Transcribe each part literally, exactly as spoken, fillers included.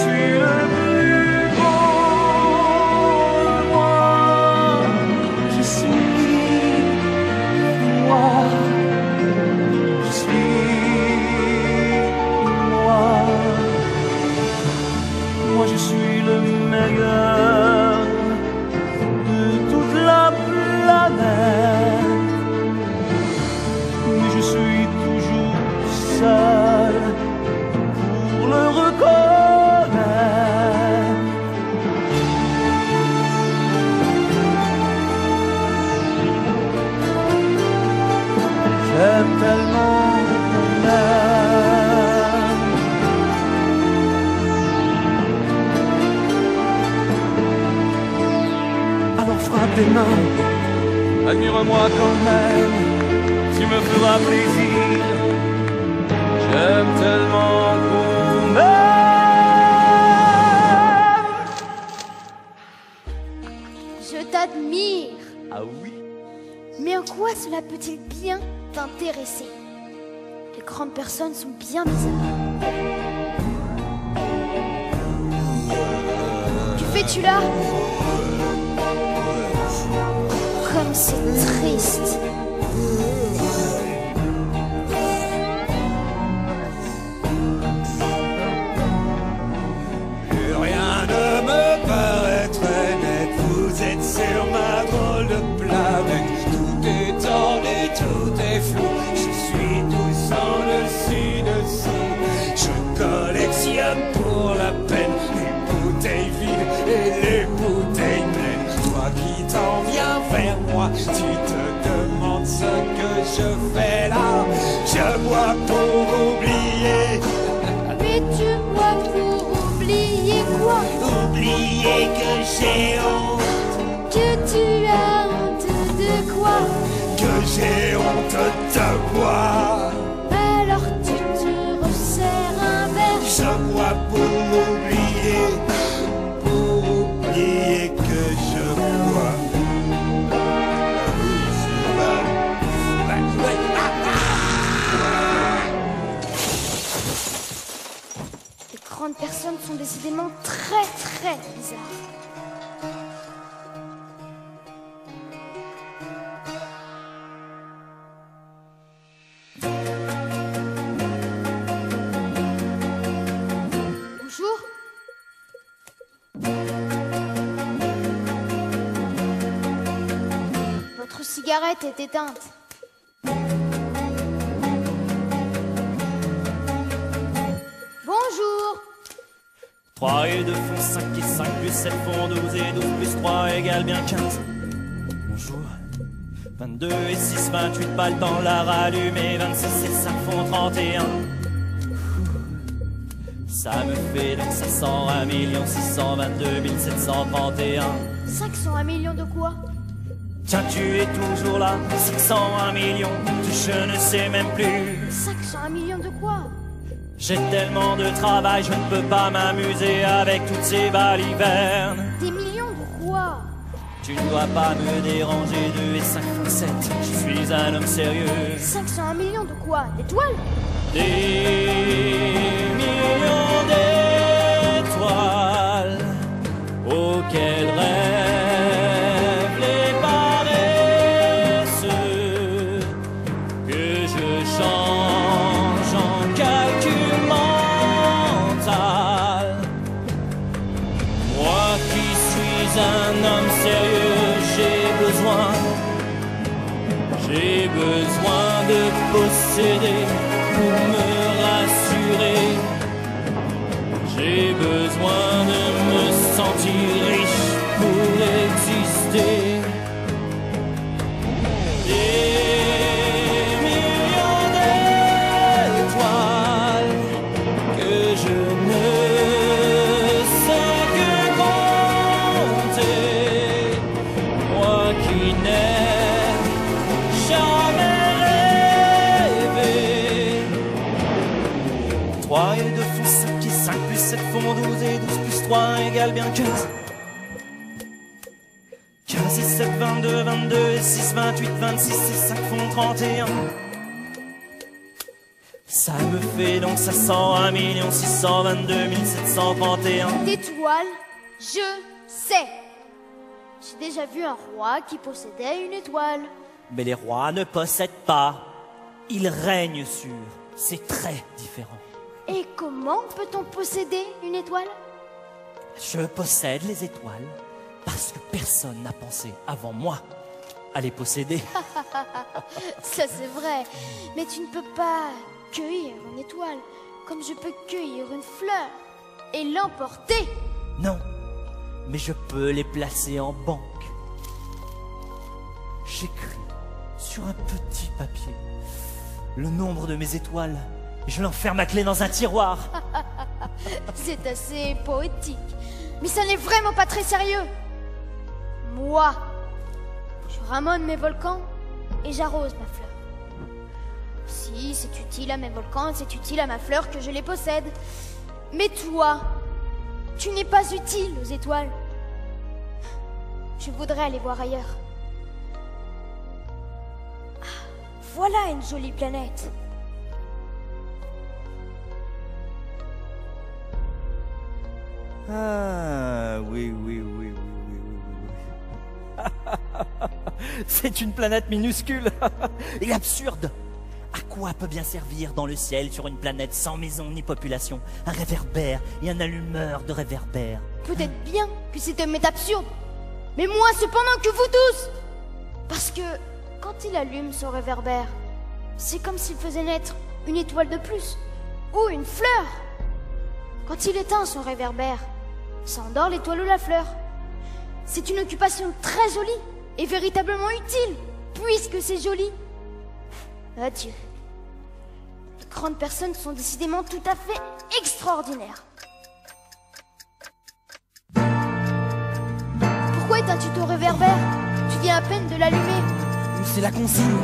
suis le plus beau. Moi, je suis moi. Je suis moi. Moi, je suis le meilleur de toute la planète. Mais je suis toujours seul pour le reconnaître. J'aime tellement qu'on m'aime. Alors frappe tes mains, admire-moi quand même, tu me feras plaisir. J'aime tellement qu'on m'aime. Je t'admire. Ah oui? Mais en quoi cela peut-il bien t'intéresser? Les grandes personnes sont bien bizarres. Que fais-tu là? Comme c'est triste. Plus rien ne me paraît très net. Vous êtes sur ma drôle de planète. Tout est tordu, tout est flou. Je suis tout sans dessus-dessous. Je collectionne pour la peine les bouteilles vides et les bouteilles pleines. Toi qui t'en viens vers moi, tu te demandes ce que je fais là. Je bois pour oublier. Mais tu bois pour oublier quoi? Oublier que j'ai honte. Que tu as honte de quoi? Que j'ai honte de boire. Alors tu te resserres un verre. Je bois pour oublier, pour oublier que je bois. Les grandes personnes sont décidément très très bizarres. Bonjour. Votre cigarette est éteinte. Bonjour. trois et deux font cinq et cinq plus sept font douze et douze plus trois égale bien quinze. Bonjour. vingt-deux et six, vingt-huit, pas le temps de la rallumer. vingt-six et cinq font trente et un. Ça me fait donc cinq cent un million six cent vingt-deux mille sept cent trente et un. cinq cent un millions de quoi? Tiens, tu es toujours là. cinq cent un millions, je ne sais même plus. cinq cent un millions de quoi? J'ai tellement de travail, je ne peux pas m'amuser avec toutes ces balivernes. Des millions de quoi? Tu ne dois pas me déranger, deux et cinq font sept, je suis un homme sérieux. cinq cent un millions de quoi? D'étoiles? Des millions d'étoiles auxquelles rêvent les paresseux, que je change en calcul mental. Moi qui suis un homme sérieux, j'ai besoin, j'ai besoin de posséder pour me rassurer. J'ai besoin de me sentir riche pour exister. Des millions d'étoiles que je ne sais que compter. Moi qui n'ai jamais rêvé. trois et deux font cinq et cinq plus sept font douze et douze plus trois égale bien quinze. quinze et sept, vingt-deux, vingt-deux et six, vingt-huit, vingt-six et cinq font trente et un. Ça me fait donc cinq cent un million six cent vingt-deux mille sept cent trente et un d'étoiles, je sais. J'ai déjà vu un roi qui possédait une étoile. Mais les rois ne possèdent pas. Ils règnent sur. C'est très différent. Et comment peut-on posséder une étoile? Je possède les étoiles parce que personne n'a pensé avant moi à les posséder. Ça c'est vrai, mais tu ne peux pas cueillir une étoile comme je peux cueillir une fleur et l'emporter. Non, mais je peux les placer en banque. J'écris sur un petit papier le nombre de mes étoiles et je l'enferme à clé dans un tiroir. C'est assez poétique, mais ça n'est vraiment pas très sérieux. Moi, je ramone mes volcans et j'arrose ma fleur. Si c'est utile à mes volcans, c'est utile à ma fleur que je les possède. Mais toi, tu n'es pas utile aux étoiles. Je voudrais aller voir ailleurs. Ah, voilà une jolie planète. Ah, oui, oui, oui, oui, oui, oui, oui. C'est une planète minuscule et absurde. À quoi peut bien servir dans le ciel, sur une planète sans maison ni population, un réverbère et un allumeur de réverbère? Peut-être bien que c'est un métal absurde, mais moins cependant que vous tous. Parce que quand il allume son réverbère, c'est comme s'il faisait naître une étoile de plus, ou une fleur. Quand il éteint son réverbère, ça endort l'étoile ou la fleur. C'est une occupation très jolie et véritablement utile, puisque c'est joli. Adieu. Les grandes personnes sont décidément tout à fait extraordinaires. Pourquoi éteins-tu ton réverbère? Tu viens à peine de l'allumer. C'est la consigne.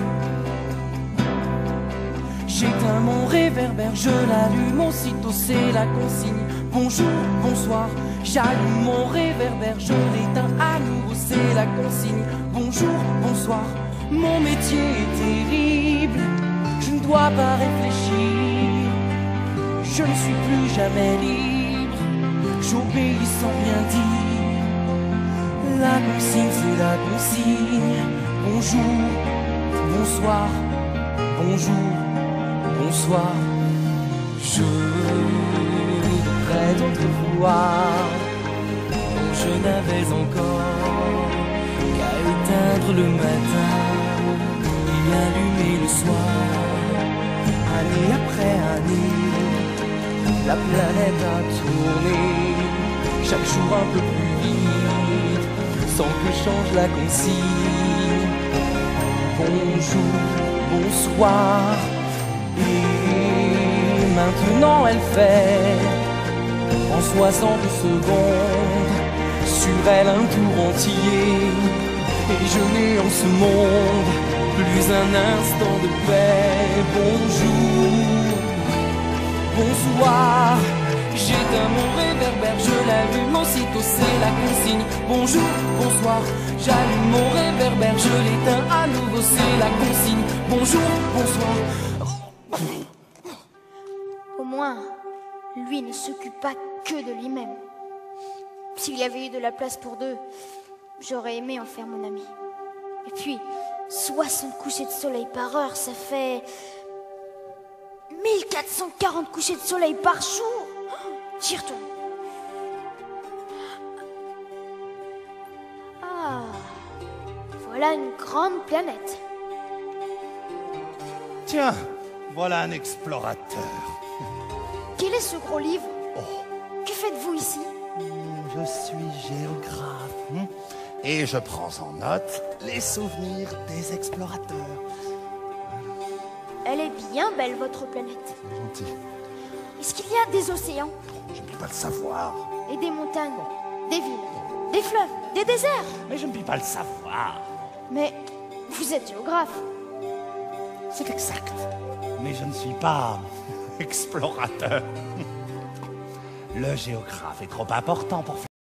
J'éteins mon réverbère, je l'allume aussitôt, c'est la consigne. Bonjour, bonsoir, j'allume mon réverbère, je l'éteins à nouveau, c'est la consigne. Bonjour, bonsoir, mon métier est terrible, je ne dois pas réfléchir, je ne suis plus jamais libre, j'obéis sans rien dire. La consigne, c'est la consigne. Bonjour, bonsoir, bonjour, bonsoir. Je voudrais autrefois, quand je n'avais encore qu'à éteindre le matin et allumer le soir. Année après année, la planète a tourné, chaque jour un peu plus vite, sans que change la consigne. Bonjour, bonsoir. Et maintenant elle fait en soixante secondes sur elle un tour entier. Et je n'ai en ce monde plus un instant de paix. Bonjour, bonsoir. J'éteins mon réverbère, je l'allume aussitôt, c'est la consigne. Bonjour, bonsoir. J'allume mon réverbère, je l'éteins à nouveau, c'est la consigne. Bonjour, bonsoir. Au moins, lui ne s'occupe pas que de lui-même. S'il y avait eu de la place pour deux, j'aurais aimé en faire mon ami. Et puis, soixante couchers de soleil par heure, ça fait mille quatre cent quarante couchers de soleil par jour. J'y retourne. Ah, voilà une grande planète. Tiens, voilà un explorateur. Quel est ce gros livre? Oh, Que faites-vous ici? je suis géographe. hmm, Et je prends en note les souvenirs des explorateurs. Elle est bien belle, votre planète. C'est gentil. Est-ce qu'il y a des océans? Je ne puis pas le savoir. Et des montagnes, des villes, des fleuves, des déserts? Mais je ne puis pas le savoir. Mais vous êtes géographe. C'est exact. Mais je ne suis pas explorateur. Le géographe est trop important pour faire